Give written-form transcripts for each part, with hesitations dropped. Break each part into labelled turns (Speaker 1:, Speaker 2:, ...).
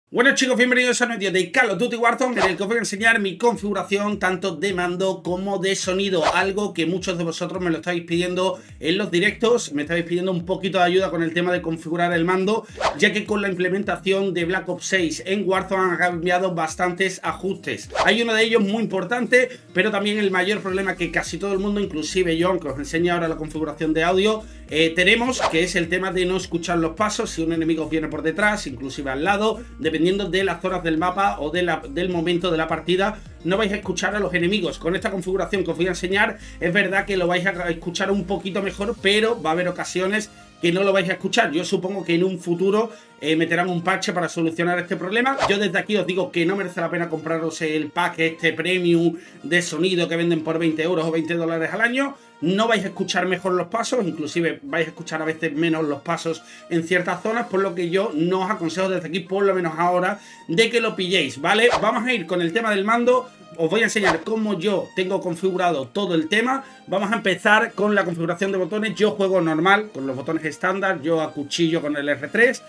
Speaker 1: Bueno chicos, bienvenidos a un vídeo de Call of Duty Warzone en el que os voy a enseñar mi configuración tanto de mando como de sonido, algo que muchos de vosotros me lo estáis pidiendo en los directos, me estáis pidiendo un poquito de ayuda con el tema de configurar el mando, ya que con la implementación de Black Ops 6 en Warzone han cambiado bastantes ajustes. Hay uno de ellos muy importante, pero también el mayor problema que casi todo el mundo, inclusive yo, aunque os enseñe ahora la configuración de audio, tenemos, que es el tema de no escuchar los pasos si un enemigo viene por detrás, inclusive al lado, dependiendo de las zonas del mapa o del momento de la partida, no vais a escuchar a los enemigos. Con esta configuración que os voy a enseñar, es verdad que lo vais a escuchar un poquito mejor, pero va a haber ocasiones que no lo vais a escuchar. Yo supongo que en un futuro meterán un parche para solucionar este problema. Yo desde aquí os digo que no merece la pena compraros el pack este premium de sonido que venden por 20 euros o 20 dólares al año. No vais a escuchar mejor los pasos, inclusive vais a escuchar a veces menos los pasos en ciertas zonas, por lo que yo no os aconsejo desde aquí, por lo menos ahora, de que lo pilléis, ¿vale? Vamos a ir con el tema del mando. Os voy a enseñar cómo yo tengo configurado todo el tema. Vamos a empezar con la configuración de botones. Yo juego normal, con los botones estándar, yo acuchillo con el R3.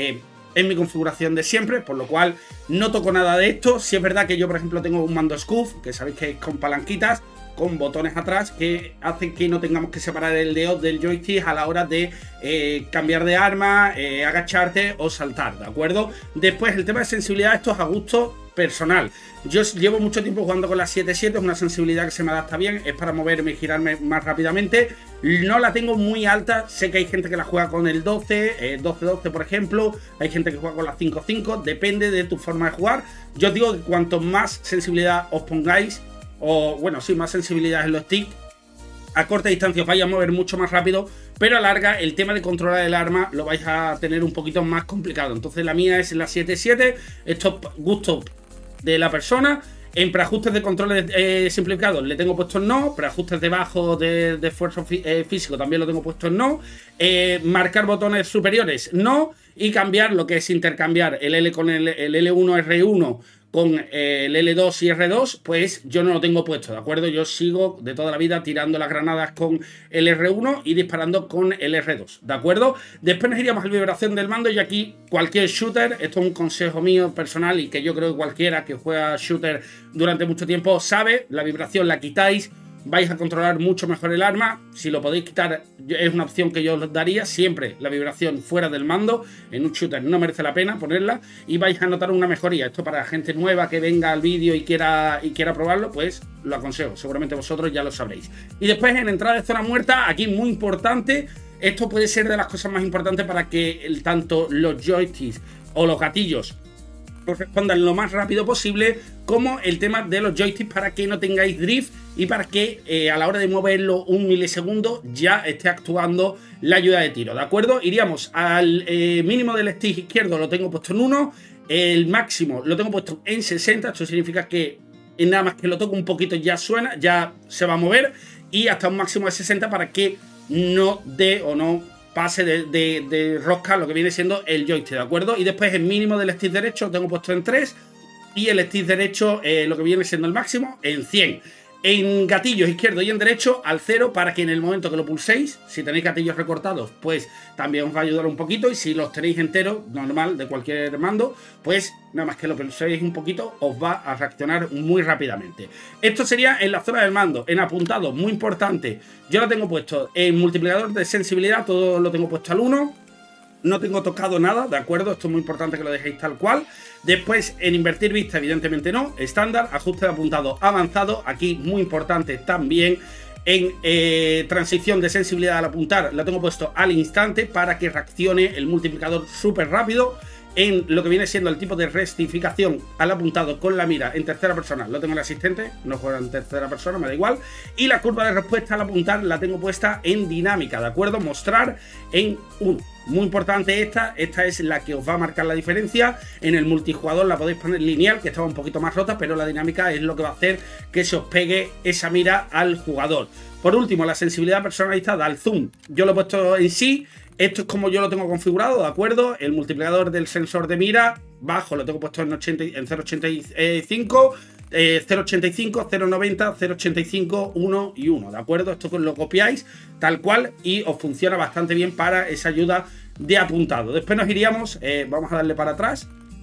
Speaker 1: Es mi configuración de siempre, por lo cual no toco nada de esto. Si es verdad que yo, por ejemplo, tengo un mando SCUF, que sabéis que es con palanquitas, con botones atrás que hacen que no tengamos que separar el dedo del joystick a la hora de cambiar de arma, agacharte o saltar, ¿de acuerdo? Después el tema de sensibilidad, esto es a gusto personal. Yo llevo mucho tiempo jugando con la 7.7, es una sensibilidad que se me adapta bien, es para moverme y girarme más rápidamente. No la tengo muy alta, sé que hay gente que la juega con el 12, 12-12 por ejemplo, hay gente que juega con la 5.5, depende de tu forma de jugar. Yo os digo que cuanto más sensibilidad os pongáis, o bueno, sí, más sensibilidad en los sticks, a corta distancia os vais a mover mucho más rápido, pero a larga el tema de controlar el arma lo vais a tener un poquito más complicado. Entonces la mía es la 7.7, esto es gusto de la persona. En preajustes de controles simplificados le tengo puesto en no, preajustes de bajo de esfuerzo físico también lo tengo puesto en no, marcar botones superiores no, y cambiar lo que es intercambiar el L con el L1 R1 con el L2 y R2, pues yo no lo tengo puesto, ¿de acuerdo? Yo sigo de toda la vida tirando las granadas con el R1 y disparando con el R2, ¿de acuerdo? Después nos iríamos a la vibración del mando, y aquí cualquier shooter, esto es un consejo mío personal y que yo creo que cualquiera que juega shooter durante mucho tiempo sabe, la vibración la quitáis, vais a controlar mucho mejor el arma. Si lo podéis quitar, es una opción que yo os daría. Siempre la vibración fuera del mando. En un shooter no merece la pena ponerla y vais a notar una mejoría. Esto para gente nueva que venga al vídeo y quiera probarlo, pues lo aconsejo. Seguramente vosotros ya lo sabréis. Y después en entrada de zona muerta, aquí muy importante. Esto puede ser de las cosas más importantes para que tanto los joysticks o los gatillos respondan lo más rápido posible, como el tema de los joysticks para que no tengáis drift y para que a la hora de moverlo un milisegundo ya esté actuando la ayuda de tiro, ¿de acuerdo? Iríamos al mínimo del stick izquierdo, lo tengo puesto en 1, el máximo lo tengo puesto en 60, esto significa que nada más que lo toco un poquito ya suena, ya se va a mover, y hasta un máximo de 60 para que no dé o no pase de rosca lo que viene siendo el joystick, ¿de acuerdo? Y después el mínimo del stick derecho lo tengo puesto en 3 y el stick derecho, lo que viene siendo el máximo, en 100. En gatillos izquierdo y en derecho al 0, para que en el momento que lo pulséis, si tenéis gatillos recortados, pues también os va a ayudar un poquito, y si los tenéis enteros, normal, de cualquier mando, pues nada más que lo pulséis un poquito, os va a reaccionar muy rápidamente. Esto sería en la zona del mando. En apuntado, muy importante, yo lo tengo puesto en multiplicador de sensibilidad, todo lo tengo puesto al 1. No tengo tocado nada, ¿de acuerdo? Esto es muy importante que lo dejéis tal cual. Después, en invertir vista, evidentemente no. Estándar, ajuste de apuntado avanzado. Aquí, muy importante también. En transición de sensibilidad al apuntar, lo tengo puesto al instante para que reaccione el multiplicador súper rápido. En lo que viene siendo el tipo de rectificación al apuntado con la mira en tercera persona, lo tengo en el asistente, no juego en tercera persona, me da igual. Y la curva de respuesta al apuntar la tengo puesta en dinámica, ¿de acuerdo? Mostrar en 1. Muy importante esta es la que os va a marcar la diferencia. En el multijugador la podéis poner lineal, que estaba un poquito más rota, pero la dinámica es lo que va a hacer que se os pegue esa mira al jugador. Por último, la sensibilidad personalizada al zoom, yo lo he puesto en sí. Esto es como yo lo tengo configurado, ¿de acuerdo? El multiplicador del sensor de mira bajo lo tengo puesto en 0.85, 0.85, 0.90, 0.85, 1 y 1, ¿de acuerdo? Esto lo copiáis tal cual y os funciona bastante bien para esa ayuda de apuntado. Después nos iríamos, vamos a darle para atrás,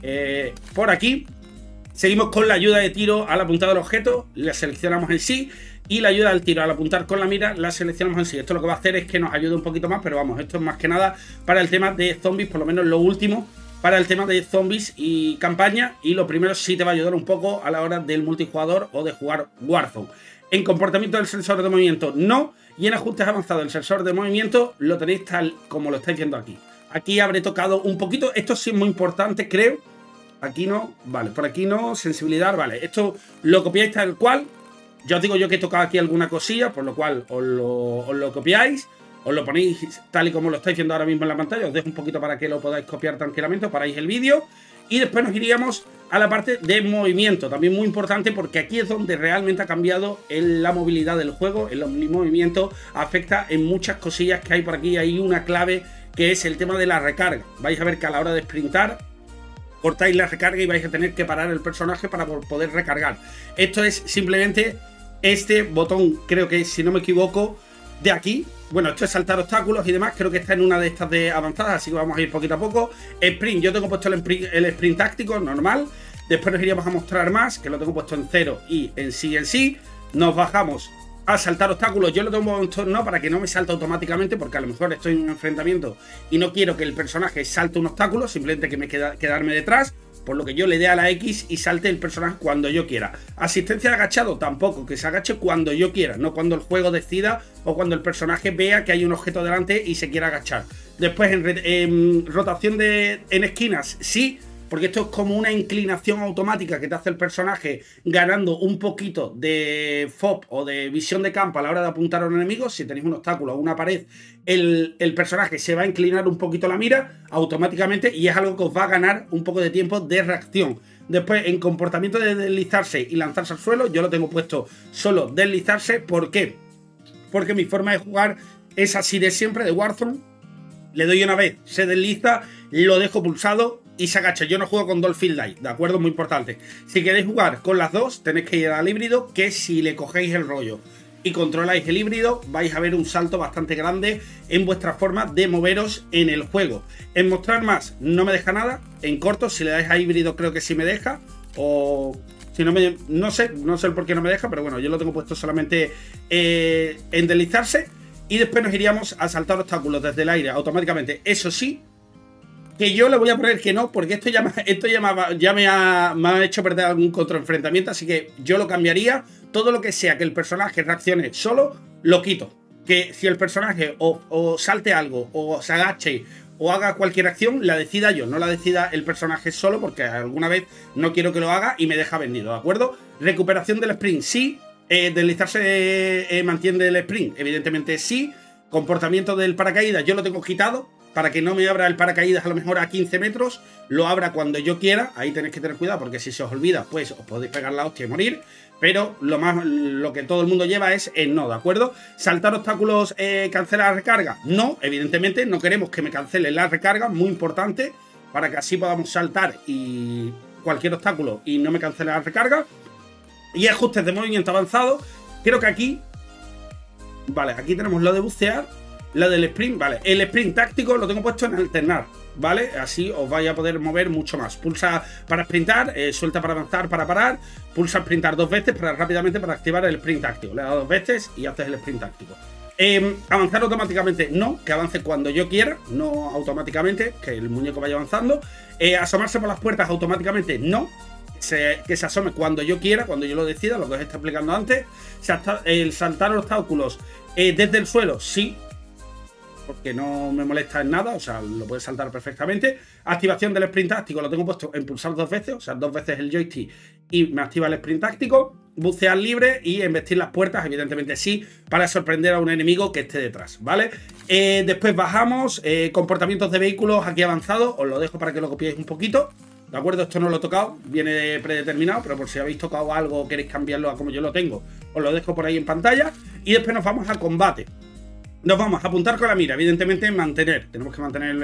Speaker 1: por aquí. Seguimos con la ayuda de tiro al apuntar del objeto, la seleccionamos en sí, y la ayuda al tiro al apuntar con la mira la seleccionamos en sí. Esto lo que va a hacer es que nos ayude un poquito más, pero vamos, esto es más que nada para el tema de zombies, por lo menos lo último, para el tema de zombies y campaña, y lo primero sí te va a ayudar un poco a la hora del multijugador o de jugar Warzone. En comportamiento del sensor de movimiento no, y en ajustes avanzados el sensor de movimiento lo tenéis tal como lo estáis viendo aquí. Aquí habré tocado un poquito, esto sí es muy importante, creo. Aquí no, vale, por aquí no, sensibilidad, vale. Esto lo copiáis tal cual. Ya os digo yo que he tocado aquí alguna cosilla, por lo cual os lo copiáis, os lo ponéis tal y como lo estáis viendo ahora mismo en la pantalla. Os dejo un poquito para que lo podáis copiar tranquilamente, os paráis el vídeo. Y después nos iríamos a la parte de movimiento, también muy importante porque aquí es donde realmente ha cambiado la movilidad del juego. El movimiento afecta en muchas cosillas que hay por aquí. Hay una clave que es el tema de la recarga. Vais a ver que a la hora de sprintar cortáis la recarga y vais a tener que parar el personaje para poder recargar. Esto es simplemente este botón, creo que si no me equivoco, de aquí. Bueno, esto es saltar obstáculos y demás. Creo que está en una de estas de avanzadas, así que vamos a ir poquito a poco. Sprint, yo tengo puesto el sprint táctico normal. Después nos iríamos a mostrar más, que lo tengo puesto en 0 y en sí. Nos bajamos a saltar obstáculos. Yo lo tengo puesto en no para que no me salte automáticamente, porque a lo mejor estoy en un enfrentamiento y no quiero que el personaje salte un obstáculo, simplemente que me quedarme detrás. Por lo que yo le dé a la X y salte el personaje cuando yo quiera. Asistencia de agachado tampoco, que se agache cuando yo quiera, no cuando el juego decida o cuando el personaje vea que hay un objeto delante y se quiera agachar. Después en rotación en esquinas, sí, porque esto es como una inclinación automática que te hace el personaje ganando un poquito de FOB o de visión de campo a la hora de apuntar a un enemigo. Si tenéis un obstáculo o una pared, el personaje se va a inclinar un poquito la mira automáticamente y es algo que os va a ganar un poco de tiempo de reacción. Después, en comportamiento de deslizarse y lanzarse al suelo, yo lo tengo puesto solo deslizarse. ¿Por qué? Porque mi forma de jugar es así de siempre, de Warzone. Le doy una vez, se desliza, lo dejo pulsado y se agacha. Yo no juego con Dolphin Light, ¿de acuerdo? Muy importante. Si queréis jugar con las dos, tenéis que ir al híbrido, que si le cogéis el rollo y controláis el híbrido, vais a ver un salto bastante grande en vuestra forma de moveros en el juego. En mostrar más no me deja nada. En corto, si le dais a híbrido, creo que sí me deja. O si no me... no sé el por qué no me deja, pero bueno, yo lo tengo puesto solamente en deslizarse. Y después nos iríamos a saltar obstáculos desde el aire automáticamente. Eso sí, que yo le voy a poner que no, porque esto ya me ha hecho perder algún contraenfrentamiento. Así que yo lo cambiaría. Todo lo que sea que el personaje reaccione solo, lo quito. Que si el personaje o salte algo, o se agache, o haga cualquier acción, la decida yo, no la decida el personaje solo, porque alguna vez no quiero que lo haga y me deja vendido, ¿de acuerdo? Recuperación del sprint, sí. Deslizarse mantiene el sprint, evidentemente sí. Comportamiento del paracaídas, yo lo tengo quitado para que no me abra el paracaídas a lo mejor a 15 metros, lo abra cuando yo quiera. Ahí tenéis que tener cuidado porque si se os olvida, pues os podéis pegar la hostia y morir. Pero lo que todo el mundo lleva es el no, ¿de acuerdo? Saltar obstáculos, cancela la recarga. No, evidentemente no queremos que me cancele la recarga, muy importante, para que así podamos saltar y cualquier obstáculo y no me cancele la recarga. Y ajustes de movimiento avanzado, creo que aquí, vale, aquí tenemos lo de bucear, lo del sprint, vale, el sprint táctico lo tengo puesto en alternar, ¿vale? Así os vais a poder mover mucho más. Pulsa para sprintar, suelta para avanzar, para parar, pulsa sprintar 2 veces para rápidamente para activar el sprint táctico. Le da 2 veces y haces el sprint táctico. Avanzar automáticamente, no, que avance cuando yo quiera, no automáticamente, que el muñeco vaya avanzando. Asomarse por las puertas automáticamente, no. Que se asome cuando yo quiera, cuando yo lo decida, lo que os está explicando antes. El saltar obstáculos desde el suelo, sí, porque no me molesta en nada, o sea, lo puedes saltar perfectamente. Activación del sprint táctico, lo tengo puesto en pulsar 2 veces, o sea, 2 veces el joystick y me activa el sprint táctico. Bucear libre y embestir las puertas, evidentemente sí, para sorprender a un enemigo que esté detrás, ¿vale? Después bajamos, comportamientos de vehículos aquí avanzados, os lo dejo para que lo copiéis un poquito. ¿De acuerdo? Esto no lo he tocado, viene predeterminado, pero por si habéis tocado algo o queréis cambiarlo a como yo lo tengo, os lo dejo por ahí en pantalla. Y después nos vamos a combate. Nos vamos a apuntar con la mira, evidentemente mantener. Tenemos que mantener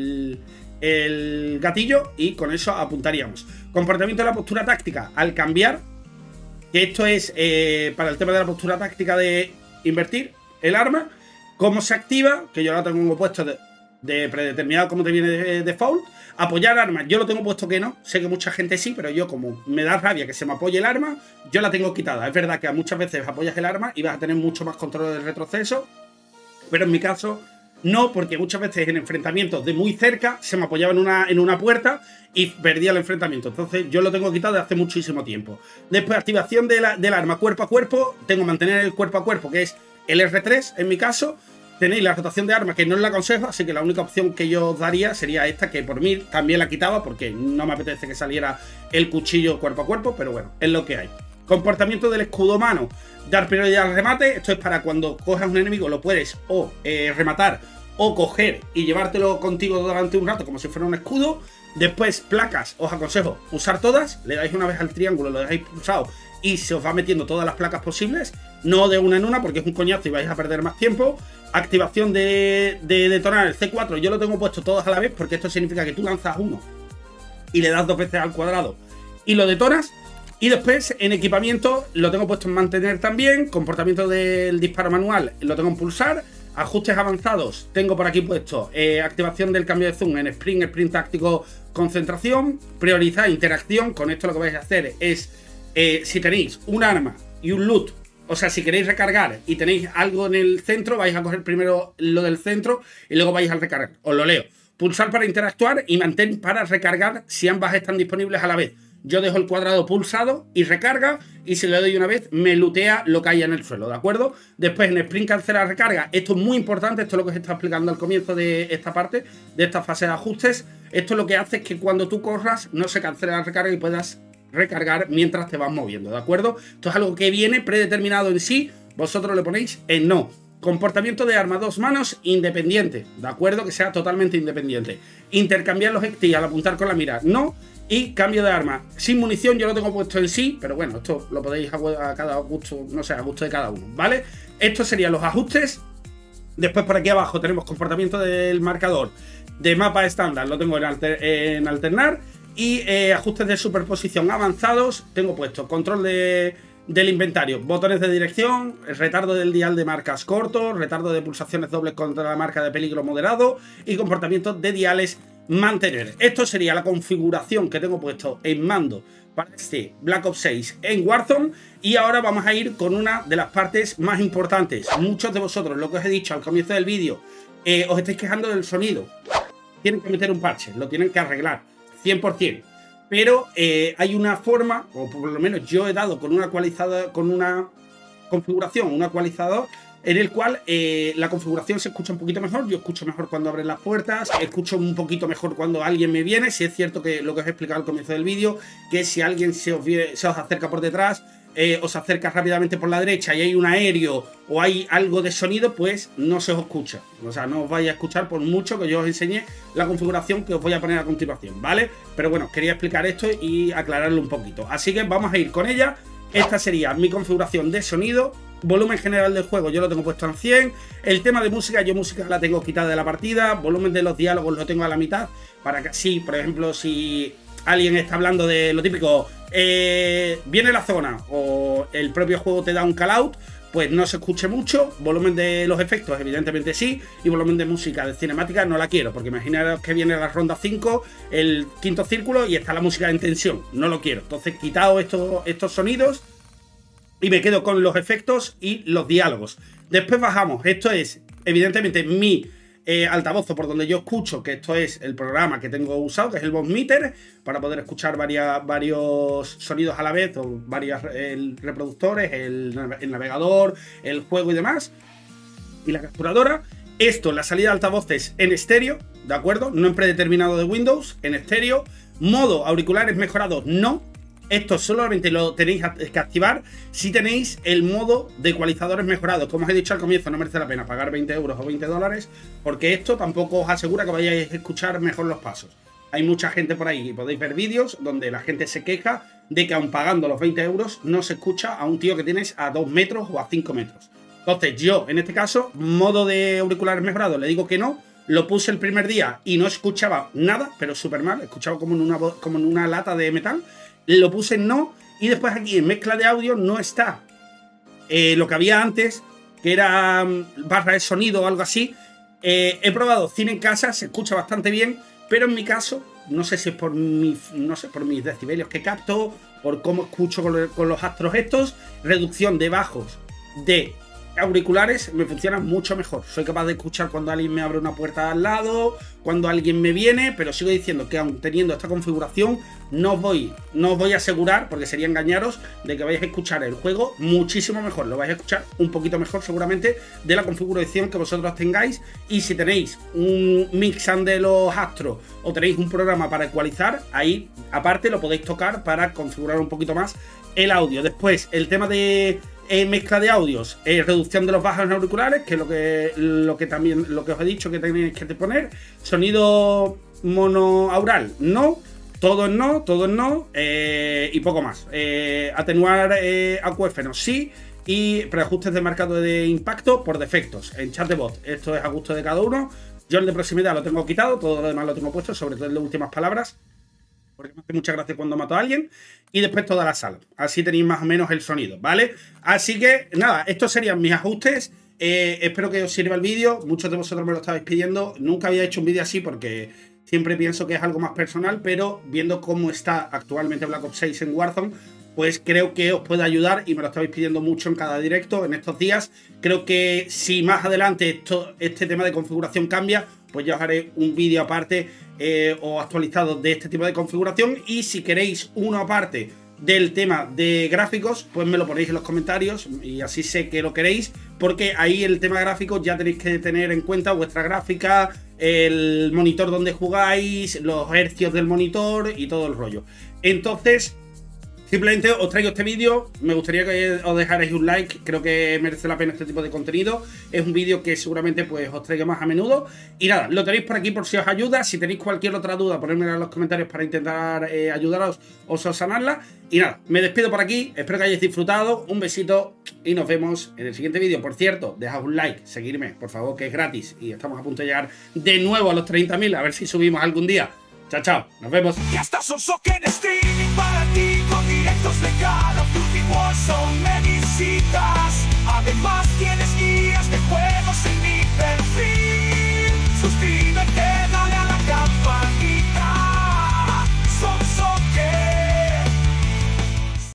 Speaker 1: el gatillo y con eso apuntaríamos. Comportamiento de la postura táctica al cambiar, que esto es para el tema de la postura táctica de invertir el arma. ¿Cómo se activa? Que yo la tengo puesto de predeterminado como te viene de default. Apoyar armas, yo lo tengo puesto que no. Sé que mucha gente sí, pero yo como me da rabia que se me apoye el arma, yo la tengo quitada. Es verdad que muchas veces apoyas el arma y vas a tener mucho más control del retroceso, pero en mi caso no, porque muchas veces en enfrentamientos de muy cerca se me apoyaba en una puerta y perdía el enfrentamiento. Entonces yo lo tengo quitado de hace muchísimo tiempo. Después, activación del arma cuerpo a cuerpo. Tengo mantener el cuerpo a cuerpo, que es el R3 en mi caso. Tenéis la rotación de arma, que no os la aconsejo, así que la única opción que yo os daría sería esta, que por mí también la quitaba, porque no me apetece que saliera el cuchillo cuerpo a cuerpo, pero bueno, es lo que hay. Comportamiento del escudo mano. Dar prioridad al remate. Esto es para cuando cojas un enemigo, lo puedes o rematar o coger y llevártelo contigo durante un rato como si fuera un escudo. Después, placas, os aconsejo usar todas. Le dais una vez al triángulo, lo dejáis pulsado y se os va metiendo todas las placas posibles. No de una en una porque es un coñazo y vais a perder más tiempo. Activación de detonar el C4. Yo lo tengo puesto todos a la vez porque esto significa que tú lanzas uno y le das 2 veces al cuadrado y lo detonas. Y después en equipamiento lo tengo puesto en mantener también. Comportamiento del disparo manual lo tengo en pulsar. Ajustes avanzados tengo por aquí puesto activación del cambio de zoom en sprint táctico, concentración. Priorizar interacción. Con esto lo que vais a hacer es si tenéis un arma y un loot, o sea, si queréis recargar y tenéis algo en el centro, vais a coger primero lo del centro y luego vais a recargar. Os lo leo. Pulsar para interactuar y mantén para recargar si ambas están disponibles a la vez. Yo dejo el cuadrado pulsado y recarga, y si le doy una vez me lootea lo que haya en el suelo, ¿de acuerdo? Después en sprint cancelar recarga. Esto es muy importante, esto es lo que os está explicando al comienzo de esta parte, de esta fase de ajustes. Esto lo que hace es que cuando tú corras no se cancele la recarga y puedas recargar mientras te vas moviendo, ¿de acuerdo? Esto es algo que viene predeterminado en sí, vosotros le ponéis en no. Comportamiento de arma 2 manos independiente, ¿de acuerdo? Que sea totalmente independiente. Intercambiar los XT al apuntar con la mira, no. Y cambio de arma sin munición, yo lo tengo puesto en sí, pero bueno, esto lo podéis a cada gusto, no sé, a gusto de cada uno, ¿vale? Estos serían los ajustes. Después por aquí abajo tenemos comportamiento del marcador de mapa estándar, lo tengo en alternar. Y ajustes de superposición avanzados, tengo puesto control del inventario, botones de dirección, retardo del dial de marcas corto, retardo de pulsaciones dobles contra la marca de peligro moderado y comportamiento de diales mantener. Esto sería la configuración que tengo puesto en mando para este Black Ops 6 en Warzone. Y ahora vamos a ir con una de las partes más importantes. Muchos de vosotros, lo que os he dicho al comienzo del vídeo, os estáis quejando del sonido. Tienen que meter un parche, lo tienen que arreglar 100%. Pero hay una forma, o por lo menos yo he dado con una configuración, un ecualizador, en el cual la configuración se escucha un poquito mejor. Yo escucho mejor cuando abren las puertas, escucho un poquito mejor cuando alguien me viene. Si es cierto que lo que os he explicado al comienzo del vídeo, que si alguien se os acerca por detrás, os acerca rápidamente por la derecha y hay un aéreo o hay algo de sonido, pues no se os escucha. O sea, no os vais a escuchar por mucho que yo os enseñe la configuración que os voy a poner a continuación, ¿vale? Pero bueno, quería explicar esto y aclararlo un poquito. Así que vamos a ir con ella. Esta sería mi configuración de sonido. Volumen general del juego yo lo tengo puesto en 100. El tema de música, yo música la tengo quitada de la partida. Volumen de los diálogos lo tengo a la mitad. Para que así, por ejemplo, si alguien está hablando de lo típico, viene la zona, o el propio juego te da un call out, pues no se escuche mucho. Volumen de los efectos, evidentemente sí. Y volumen de música de cinemática no la quiero, porque imaginaros que viene la ronda 5, el quinto círculo, y está la música en tensión. No lo quiero. Entonces, quitado estos sonidos y me quedo con los efectos y los diálogos. Después bajamos. Esto es, evidentemente, mi altavoz por donde yo escucho, que esto es el programa que tengo usado, que es el Box Meter, para poder escuchar varios sonidos a la vez, o varios reproductores, el navegador, el juego y demás. Y la capturadora. Esto, la salida de altavoces en estéreo, ¿de acuerdo? No en predeterminado de Windows, en estéreo. Modo auriculares mejorados, no. Esto solamente lo tenéis que activar si tenéis el modo de ecualizadores mejorados. Como os he dicho al comienzo, no merece la pena pagar 20 euros o 20 dólares, porque esto tampoco os asegura que vayáis a escuchar mejor los pasos. Hay mucha gente por ahí, y podéis ver vídeos donde la gente se queja de que aun pagando los 20 euros no se escucha a un tío que tienes a 2 metros o a 5 metros. Entonces yo, en este caso, modo de auriculares mejorados, le digo que no. Lo puse el primer día y no escuchaba nada, pero súper mal. Escuchaba como en una lata de metal. Lo puse en no, y después aquí en mezcla de audio no está lo que había antes, que era barra de sonido o algo así. He probado cine en casa, se escucha bastante bien, pero en mi caso, no sé si es por por mis decibelios que capto, por cómo escucho con los astros estos, reducción de bajos de auriculares me funcionan mucho mejor. Soy capaz de escuchar cuando alguien me abre una puerta al lado, cuando alguien me viene, pero sigo diciendo que aun teniendo esta configuración no os voy a asegurar, porque sería engañaros, de que vais a escuchar el juego muchísimo mejor. Lo vais a escuchar un poquito mejor seguramente de la configuración que vosotros tengáis. Y si tenéis un mixan de los astros o tenéis un programa para ecualizar, ahí aparte lo podéis tocar para configurar un poquito más el audio. Después el tema de mezcla de audios, reducción de los bajos en auriculares, que es lo que os he dicho que tenéis que poner. Sonido monoaural, no. Todo es no, y poco más. Atenuar acuíferos, sí. Y preajustes de marcado de impacto por defectos. En chat de voz, esto es a gusto de cada uno. Yo el de proximidad lo tengo quitado, todo lo demás lo tengo puesto, sobre todo el de últimas palabras, porque me hace mucha gracia cuando mato a alguien. Y después toda la sala. Así tenéis más o menos el sonido, ¿vale? Así que, nada, estos serían mis ajustes. Espero que os sirva el vídeo. Muchos de vosotros me lo estabais pidiendo. Nunca había hecho un vídeo así porque siempre pienso que es algo más personal, pero viendo cómo está actualmente Black Ops 6 en Warzone, pues creo que os puede ayudar y me lo estabais pidiendo mucho en cada directo en estos días. Creo que si más adelante este tema de configuración cambia, pues ya os haré un vídeo aparte o actualizado de este tipo de configuración. Y si queréis uno aparte del tema de gráficos, pues me lo ponéis en los comentarios y así sé que lo queréis, porque ahí el tema gráfico ya tenéis que tener en cuenta vuestra gráfica, el monitor donde jugáis, los hercios del monitor y todo el rollo. Entonces, simplemente os traigo este vídeo, me gustaría que os dejarais un like, creo que merece la pena este tipo de contenido. Es un vídeo que seguramente pues os traiga más a menudo. Y nada, lo tenéis por aquí por si os ayuda. Si tenéis cualquier otra duda, ponedmela en los comentarios para intentar ayudaros o subsanarla. Y nada, me despido por aquí, espero que hayáis disfrutado, un besito y nos vemos en el siguiente vídeo. Por cierto, dejad un like, seguirme, por favor, que es gratis. Y estamos a punto de llegar de nuevo a los 30.000, a ver si subimos algún día. Chao, chao, nos vemos.
Speaker 2: Y hasta son en streaming para ti, con directos de Call of Duty Warzone me visitas. Además tienes guías de juegos en mi perfil. Suscríbete.